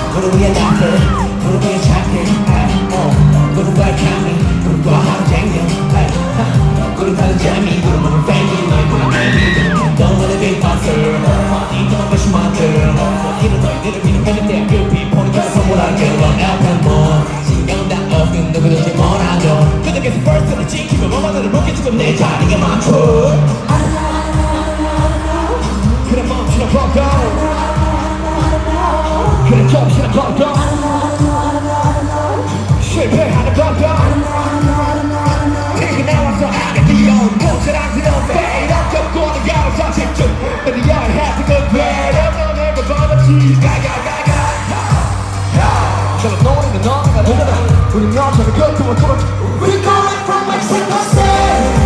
무릎 위에 낙서 무릎 위에 착해 무릎과 강의 무릎과 하루쟁여 무릎 하는 잠이 무릎 먹은 팬이 너의 무릎 내 Don't wanna be monster money don't wish monster 이런 너희들을 믿는 편일 때 그 포인트를 선물할게 Alpen 뭐 신경 다 없는 누구든지 뭐라도 그들께서 first를 지키고 뭐만을 묻게 지금 내 자리가 많고 그래 멈추는 벙커 그래 정신을 벙커 실패하는 벙커 이게 나와서 하게 뛰어 모자랑스러운 fade up 겹고는 가로서 집중 But the young have to go bad I'm never gonna cheese 가가 저런 노래는 너가 되잖아 우린 너처럼 겉으로 돌아 We going from Mexico State